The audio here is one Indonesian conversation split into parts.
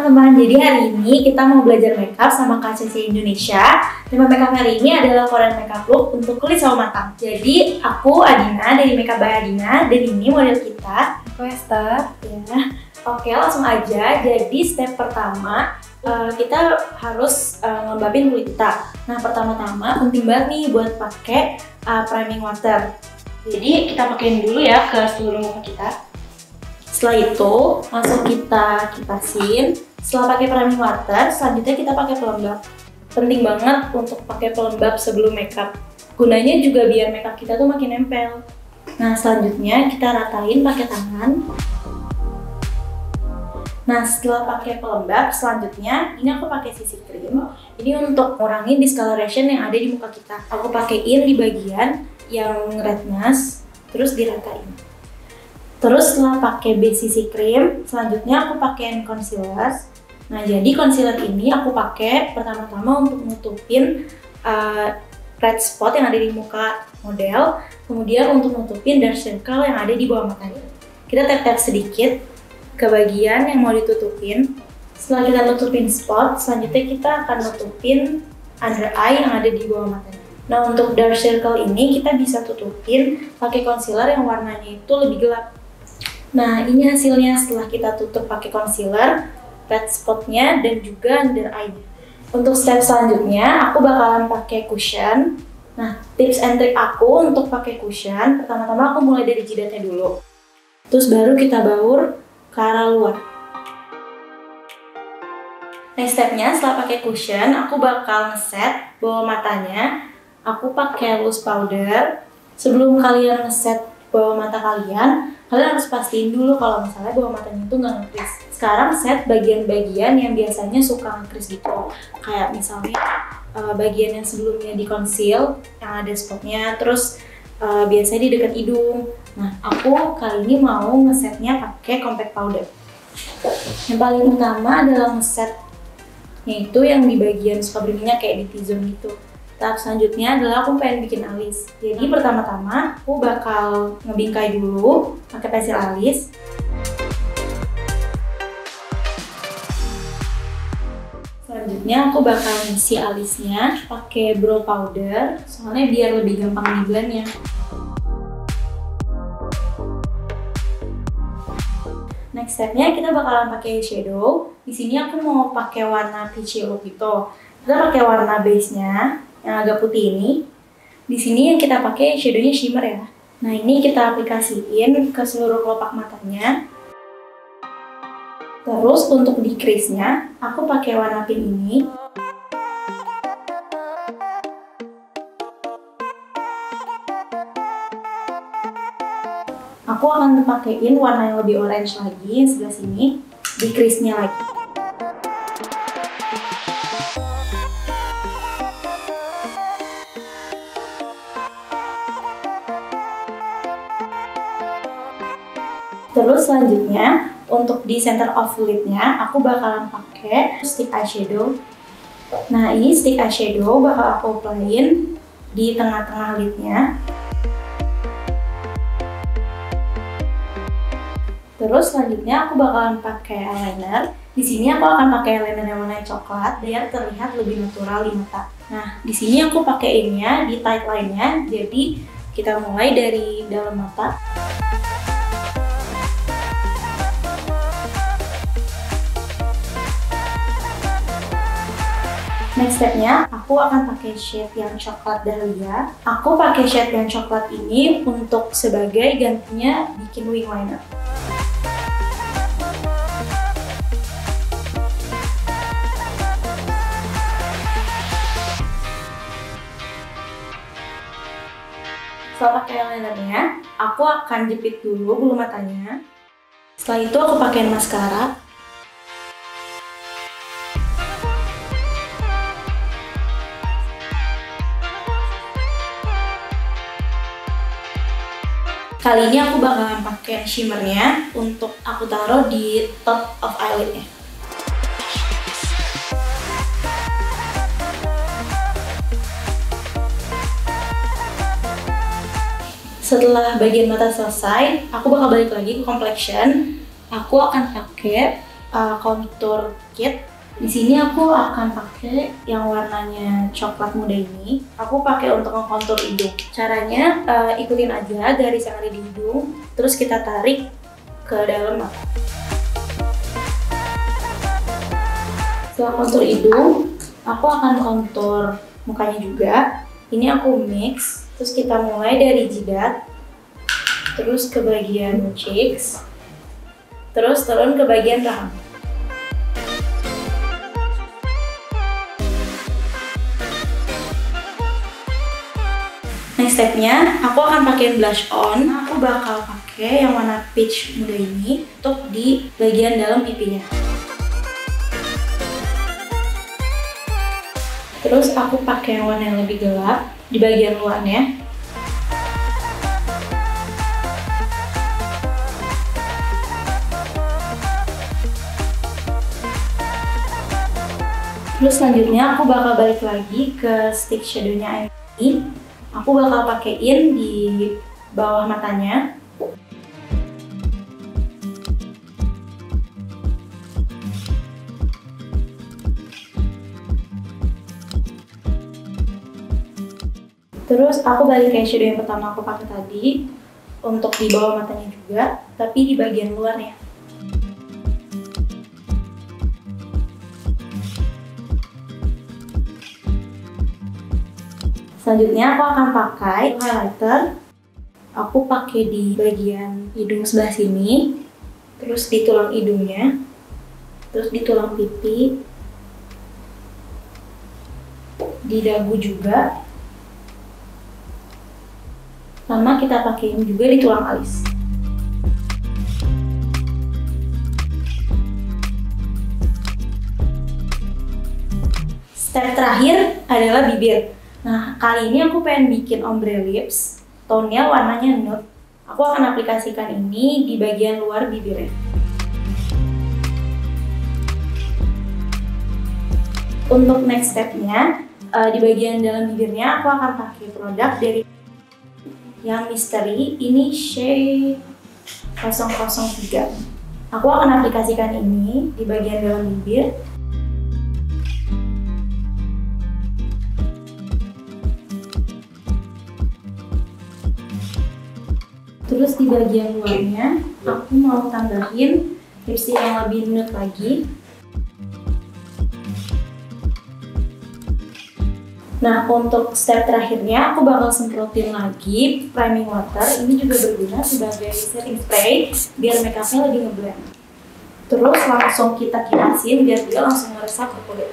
teman-teman, jadi hari ini kita mau belajar makeup sama KCC Indonesia. Tema makeup hari ini adalah Korean makeup look untuk kulit sawo matang. Jadi aku Adina dari Makeup by Adina dan ini model kita. Aku Esther. Ya. Oke, langsung aja. Jadi step pertama kita harus ngelembabin kulit kita. Nah, pertama-tama penting banget nih buat pakai priming water. Jadi kita pakein dulu ya ke seluruh muka kita. Setelah itu langsung kita kipasin. Setelah pakai priming water, selanjutnya kita pakai pelembab. Penting banget untuk pakai pelembab sebelum makeup. Gunanya juga biar makeup kita tuh makin nempel. Nah, selanjutnya kita ratain pakai tangan. Nah, setelah pakai pelembab, selanjutnya ini aku pakai CC cream. Ini untuk ngurangin discoloration yang ada di muka kita. Aku pakein di bagian yang redness, terus diratain. Terus setelah pakai base CC cream, selanjutnya aku pakein concealer. Nah, jadi concealer ini aku pakai pertama-tama untuk nutupin red spot yang ada di muka model, kemudian untuk nutupin dark circle yang ada di bawah matanya. Kita tap-tap sedikit ke bagian yang mau ditutupin. Setelah kita nutupin spot, selanjutnya kita akan nutupin under eye yang ada di bawah matanya. Nah, untuk dark circle ini kita bisa tutupin pakai concealer yang warnanya itu lebih gelap. Nah, ini hasilnya setelah kita tutup pakai concealer, red spotnya dan juga under eye-nya. Untuk step selanjutnya, aku bakalan pakai cushion. Nah, tips and trick aku untuk pakai cushion, pertama-tama aku mulai dari jidatnya dulu. Terus baru kita baur ke arah luar. Next stepnya, setelah pakai cushion, aku bakal ngeset bawah matanya. Aku pakai loose powder. Sebelum kalian ngeset bawah mata kalian harus pastiin dulu kalau misalnya bawah matanya itu nggak nge-crease. Sekarang set bagian-bagian yang biasanya suka nge-crease gitu. Kayak misalnya bagian yang sebelumnya di conceal, yang ada spotnya, terus biasanya di dekat hidung. Nah, aku kali ini mau ngesetnya pakai compact powder. Yang paling utama adalah ngeset, yaitu yang di bagian suka berminyak kayak di T-zone gitu. Tahap selanjutnya adalah aku pengen bikin alis. Jadi pertama-tama aku bakal ngebingkai dulu pakai pensil alis. Selanjutnya aku bakal ngisi alisnya pakai brow powder, soalnya biar lebih gampang di blend ya. Next stepnya kita bakalan pakai shadow. Di sini aku mau pakai warna peachy look gitu. Kita pakai warna base-nya yang agak putih ini. Di sini yang kita pakai shadownya shimmer ya. Nah, ini kita aplikasiin ke seluruh kelopak matanya. Terus untuk di crease-nya, aku pakai warna pink ini. Aku akan pakaiin warna yang lebih orange lagi, yang sebelah sini, di crease-nya lagi. Terus selanjutnya, untuk di center of lid-nya, aku bakalan pakai stick eyeshadow. Nah, ini stick eyeshadow bakal aku apply-in di tengah-tengah lid-nya. Terus selanjutnya aku bakalan pakai eyeliner. Di sini aku akan pakai eyeliner yang warna coklat biar terlihat lebih natural di mata. Nah, di sini aku pakaiinnya di tight line-nya. Jadi kita mulai dari dalam mata. Next stepnya, aku akan pakai shade yang coklat dahlia. Aku pakai shade yang coklat ini untuk sebagai gantinya bikin wing liner. Setelah pakai eyelinernya, aku akan jepit dulu bulu matanya. Setelah itu aku pakai maskara. Kali ini aku bakalan pakai shimmernya untuk aku taruh di top of eyelidnya. Setelah bagian mata selesai, aku bakal balik lagi ke complexion. Aku akan pakai contour kit. Di sini aku akan pakai yang warnanya coklat muda ini. Aku pakai untuk ngekontur hidung. Caranya ikutin aja garis yang ada di hidung, terus kita tarik ke dalam mata. Setelah kontur hidung, aku akan kontur mukanya juga. Ini aku mix, terus kita mulai dari jidat, terus ke bagian cheeks, terus turun ke bagian rahang. Next stepnya, aku akan pakai blush on. Aku bakal pakai yang warna peach muda ini untuk di bagian dalam pipinya. Terus aku pakai yang warna yang lebih gelap di bagian luarnya. Terus selanjutnya aku bakal balik lagi ke stick shadownya ini. Aku bakal pakein di bawah matanya. Terus aku balik ke shadow yang pertama aku pakai tadi untuk di bawah matanya juga, tapi di bagian luarnya. Selanjutnya aku akan pakai highlighter. Aku pakai di bagian hidung sebelah sini, terus di tulang hidungnya, terus di tulang pipi, di dagu juga, sama kita pakein juga di tulang alis. Step terakhir adalah bibir. Nah, kali ini aku pengen bikin ombre lips, tone-nya warnanya nude. Aku akan aplikasikan ini di bagian luar bibirnya. Untuk next stepnya, di bagian dalam bibirnya aku akan pakai produk dari yang Mystery, ini shade 003. Aku akan aplikasikan ini di bagian dalam bibir. Terus di bagian luarnya, aku mau tambahin lipstick yang lebih nude lagi. Nah, untuk step terakhirnya, aku bakal semprotin lagi priming water. Ini juga berguna sebagai setting spray, biar makeupnya lebih ngeblend. Terus langsung kita kipasin biar dia langsung meresap ke kulit.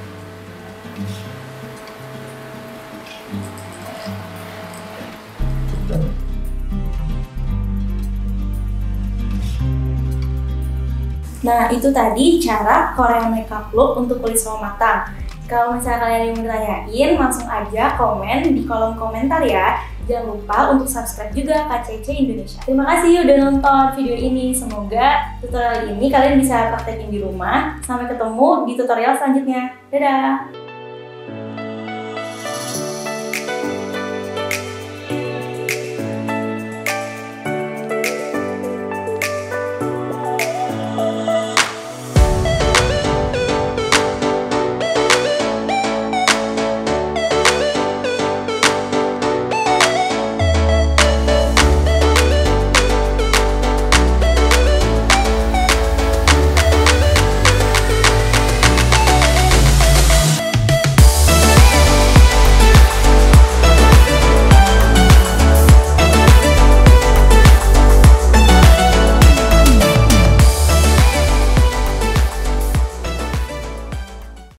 Nah, itu tadi cara Korean makeup look untuk kulit sama mata. Kalau misalnya kalian yang mau ditanyain, langsung aja komen di kolom komentar ya. Jangan lupa untuk subscribe juga KCC Indonesia. Terima kasih udah nonton video ini. Semoga tutorial ini kalian bisa praktekin di rumah. Sampai ketemu di tutorial selanjutnya. Dadah!